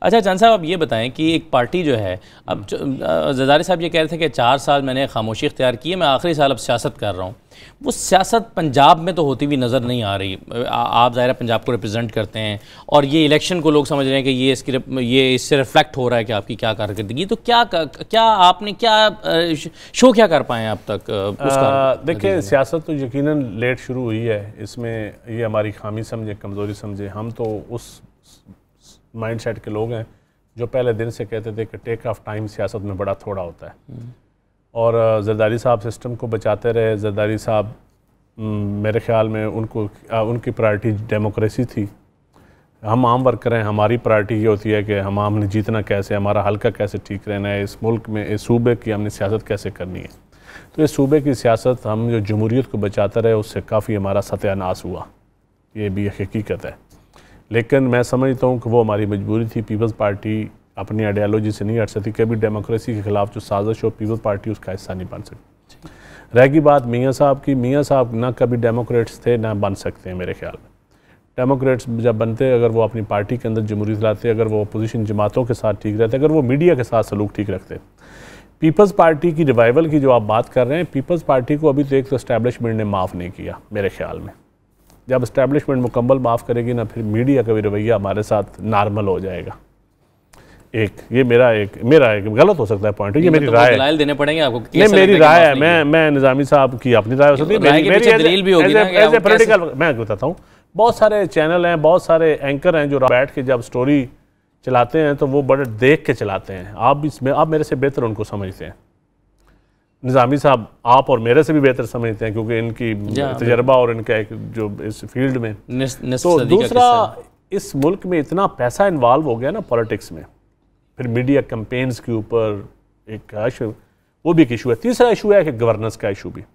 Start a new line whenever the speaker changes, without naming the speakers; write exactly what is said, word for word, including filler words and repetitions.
अच्छा जान साहब, आप ये बताएं कि एक पार्टी जो है, अब ज़रदारी साहब ये कह रहे थे कि चार साल मैंने खामोशी इख्तियार की है, मैं आखिरी साल अब सियासत कर रहा हूँ। वो सियासत पंजाब में तो होती हुई नज़र नहीं आ रही। आ, आप ज़ाहिर पंजाब को रिप्रेजेंट करते हैं और ये इलेक्शन को लोग समझ रहे हैं कि ये इसकी ये इससे रिफ्लेक्ट हो रहा है कि आपकी क्या कारकर्दगी। तो क्या क्या आपने क्या शो क्या कर पाए अब तक?
देखिए, सियासत तो यकीनन लेट शुरू हुई है, इसमें ये हमारी खामी समझे, कमज़ोरी समझे। हम तो उस माइंड सेट के लोग हैं जो पहले दिन से कहते थे कि टेक ऑफ टाइम सियासत में बड़ा थोड़ा होता है, और ज़रदारी साहब सिस्टम को बचाते रहे। ज़रदारी साहब मेरे ख्याल में उनको उनकी प्रायोरिटी डेमोक्रेसी थी। हम आम वर्कर हैं, हमारी प्रायोरिटी ये होती है कि हम हमने जीतना कैसे, हमारा हल्का कैसे ठीक रहना है, इस मुल्क में इस सूबे की हमने सियासत कैसे करनी है। तो इस सूबे की सियासत हम जो जमहूरियत को बचाते रहे, उससे काफ़ी हमारा सत्यानाश हुआ, ये भी एक हकीकत है। लेकिन मैं समझता हूँ कि वो हमारी मजबूरी थी। पीपल्स पार्टी अपनी आइडियालॉजी से नहीं हट सकती। कभी डेमोक्रेसी के ख़िलाफ़ जो साजिश हो, पीपल्स पार्टी उसका हिस्सा नहीं बन सकती। रहेगी बात मियाँ साहब की, मियाँ साहब ना कभी डेमोक्रेट्स थे ना बन सकते हैं मेरे ख्याल में। डेमोक्रेट्स जब बनते, अगर वो अपनी पार्टी के अंदर जमहूरियत लाते, अगर वो अपोजिशन जमातों के साथ ठीक रहते, अगर वो मीडिया के साथ सलूक ठीक रखते। पीपल्स पार्टी की रिवाइवल की जो आप बात कर रहे हैं, पीपल्स पार्टी को अभी तो एक तो इस्टेब्लिशमेंट ने माफ़ नहीं किया मेरे ख्याल में। जब इस्टेब्लिशमेंट मुकम्मल माफ़ करेगी ना, फिर मीडिया का भी रवैया हमारे साथ नॉर्मल हो जाएगा। एक ये मेरा एक मेरा एक गलत हो सकता है पॉइंट, ये मेरी राय है,
देने पड़ेंगे आपको।
नहीं, मेरी राय है। मैं मैं निज़ामी साहब की अपनी राय हो सकती है, मेरी भी होगी ना, एज ए पॉलिटिकल मैं बताता हूँ। बहुत सारे चैनल हैं, बहुत सारे एंकर हैं जो बैठ के जब स्टोरी चलाते हैं तो वो बड़े देख के चलाते हैं। आप इसमें आप मेरे से बेहतर उनको समझते हैं। निज़ामी साहब आप और मेरे से भी बेहतर समझते हैं, क्योंकि इनकी तजर्बा और इनका एक जो इस फील्ड में। तो दूसरा, इस मुल्क में इतना पैसा इन्वॉल्व हो गया ना पॉलिटिक्स में, फिर मीडिया कैंपेन्स के ऊपर एक इशू, वो भी एक इशू है। तीसरा इशू है कि गवर्नेंस का इशू भी।